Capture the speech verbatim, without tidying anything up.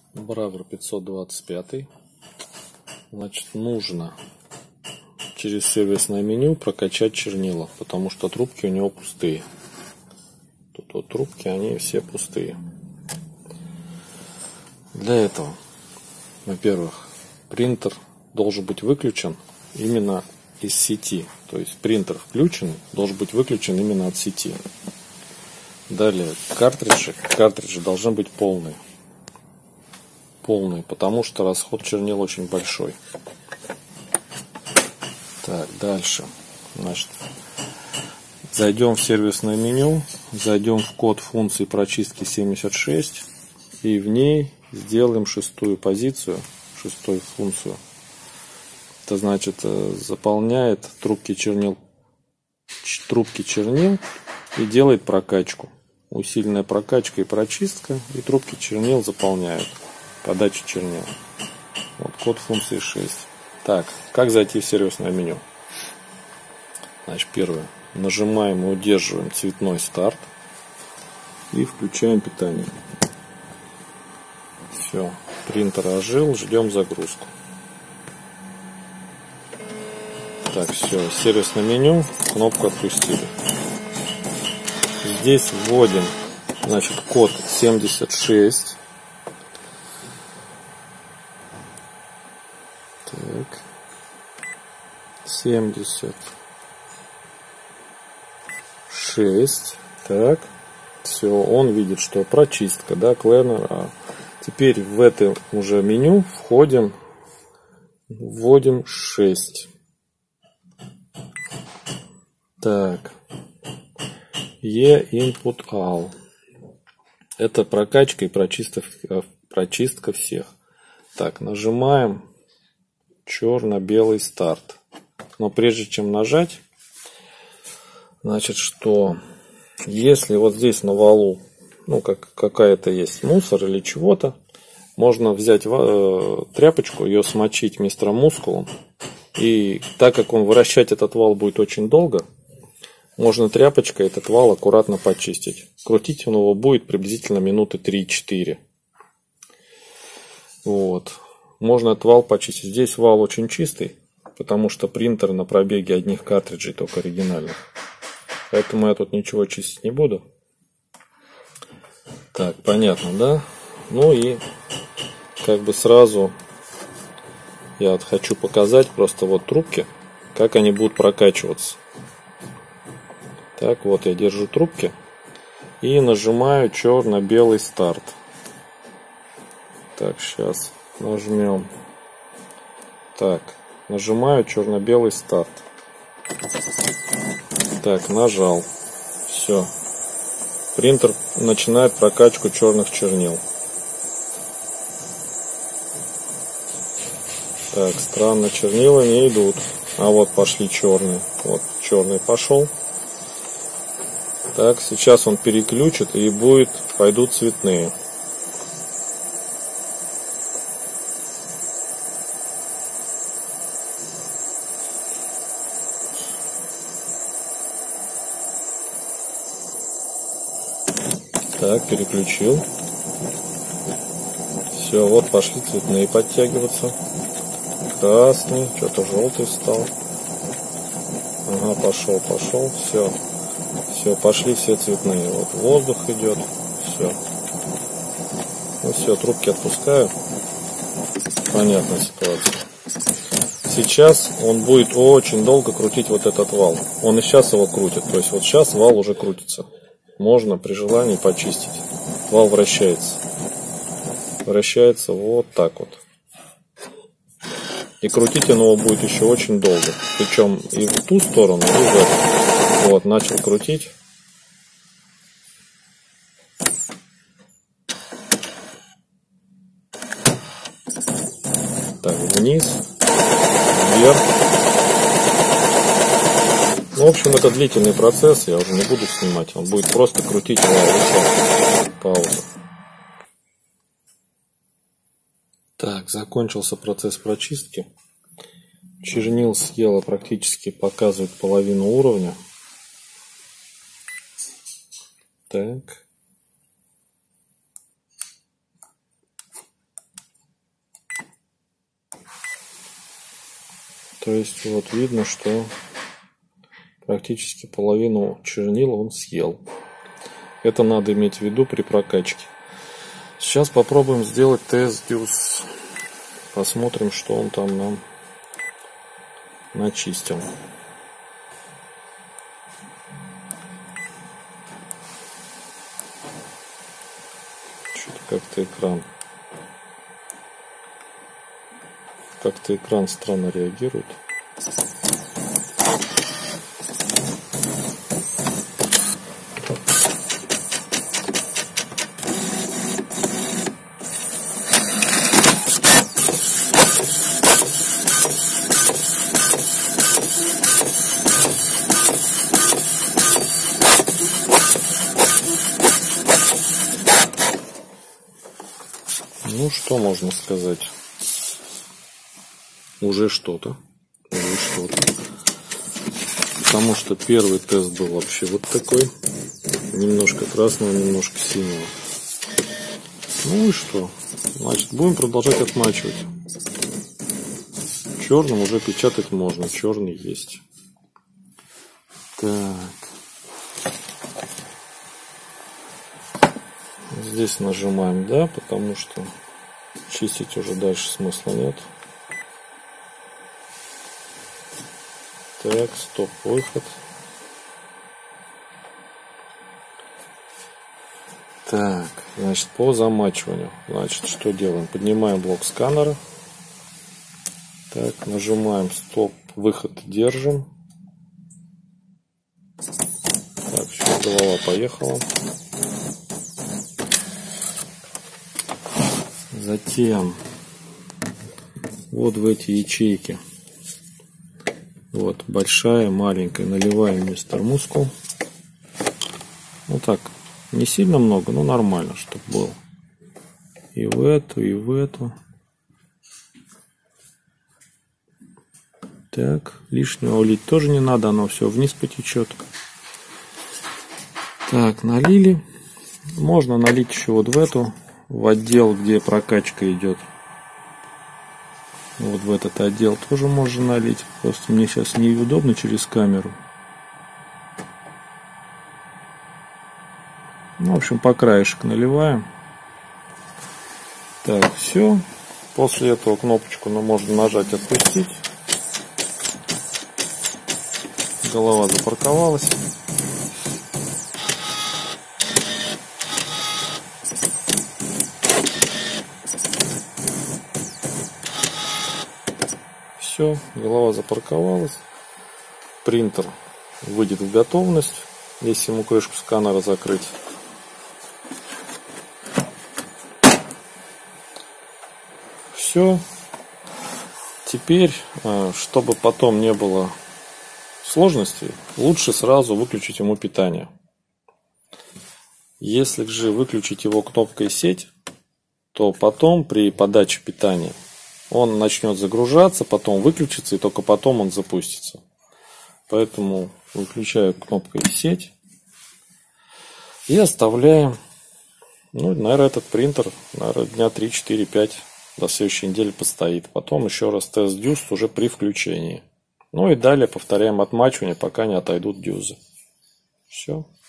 Бравер пятьсот двадцать пять. Значит, нужно через сервисное меню прокачать чернила, потому что трубки у него пустые. Тут вот трубки, они все пустые. Для этого, во-первых, принтер должен быть выключен именно из сети. То есть принтер включен, должен быть выключен именно от сети. Далее, картриджи, картриджи должны быть полные. Полные, потому что расход чернил очень большой. Так, дальше. Значит, зайдем в сервисное меню, зайдем в код функции прочистки семьдесят шесть и в ней сделаем шестую позицию, шестую функцию. Это значит, заполняет трубки чернил, трубки чернил и делает прокачку. Усиленная прокачка и прочистка, и трубки чернил заполняют. Подача чернил. Вот код функции шесть. Так, как зайти в сервисное меню? Значит, первое. Нажимаем и удерживаем цветной старт. И включаем питание. Все. Принтер ожил. Ждем загрузку. Так, все. Сервисное меню. Кнопку отпустили. Здесь вводим, значит, код семьдесят шесть. Так. семьдесят шесть. Так. Все, он видит, что прочистка, да, Cleaner. А теперь в это уже меню входим, вводим шесть. Так. E-Input All. Это прокачка и прочистка, прочистка всех. Так, нажимаем черно-белый старт. Но прежде чем нажать, значит, что если вот здесь на валу, ну, как какая-то есть мусор или чего-то, можно взять э, тряпочку, ее смочить мистером мускулом. И так как он вращать этот вал будет очень долго, можно тряпочкой этот вал аккуратно почистить. Крутить он его будет приблизительно минуты три-четыре. Вот. Можно этот вал почистить. Здесь вал очень чистый, потому что принтер на пробеге одних картриджей, только оригинальных. Поэтому я тут ничего чистить не буду. Так, понятно, да? Ну и как бы сразу я вот хочу показать просто вот трубки, как они будут прокачиваться. Так, вот я держу трубки и нажимаю черно-белый старт. Так, сейчас нажмем. Так, нажимаю черно-белый старт. Так, нажал. Все. Принтер начинает прокачку черных чернил. Так, странно, чернила не идут. А вот пошли черные. Вот черный пошел. Так, сейчас он переключит и будет, пойдут цветные. Так, переключил. Все, вот пошли цветные подтягиваться. Красный, что-то желтый стал. Ага, пошел, пошел, все. Все, пошли все цветные. Вот воздух идет. Все. Ну все, трубки отпускаю. Понятная ситуация. Сейчас он будет очень долго крутить вот этот вал. Он и сейчас его крутит. То есть вот сейчас вал уже крутится. Можно при желании почистить. Вал вращается. Вращается вот так вот. И крутить он его будет еще очень долго. Причем и в ту сторону, и в эту. Вот, начал крутить. Так, вниз, вверх. Ну, в общем, это длительный процесс, я уже не буду снимать. Он будет просто крутить вал. Пауза. Так, закончился процесс прочистки. Чернил съела практически, показывает половину уровня. Так. То есть вот видно, что практически половину чернила он съел. Это надо иметь в виду при прокачке. Сейчас попробуем сделать тест дюз. Посмотрим, что он там нам начистил. Что-то как-то экран. Как-то экран странно реагирует. Ну, что можно сказать? Уже что-то. Уже что-то. Потому что первый тест был вообще вот такой. Немножко красного, немножко синего. Ну и что? Значит, будем продолжать отмачивать. Черным уже печатать можно. Черный есть. Так. Здесь нажимаем «да», потому что чистить уже дальше смысла нет. Так, стоп, выход. Так, значит, по замачиванию. Значит, что делаем? Поднимаем блок сканера. Так, нажимаем стоп, выход, держим. Так, все, голова поехала. Затем вот в эти ячейки. Вот большая, маленькая. Наливаем мистер Мускул. Ну так, не сильно много, но нормально, чтобы было. И в эту, и в эту. Так, лишнего лить тоже не надо, оно все вниз потечет. Так, налили. Можно налить еще вот в эту, в отдел, где прокачка идет. Вот в этот отдел тоже можно налить. Просто мне сейчас неудобно через камеру. Ну, в общем, по краешек наливаем. Так, все. После этого кнопочку ну, можно нажать «Отпустить». Голова запарковалась. Все, голова запарковалась. Принтер выйдет в готовность, если ему крышку сканера закрыть. Все. Теперь, чтобы потом не было сложностей, лучше сразу выключить ему питание. Если же выключить его кнопкой «Сеть», то потом при подаче питания он начнет загружаться, потом выключится, и только потом он запустится. Поэтому выключаю кнопкой «Сеть» и оставляем. Ну, наверное, этот принтер, наверное, дня три, четыре, пять до следующей недели постоит. Потом еще раз тест дюз уже при включении. Ну и далее повторяем отмачивание, пока не отойдут дюзы. Все.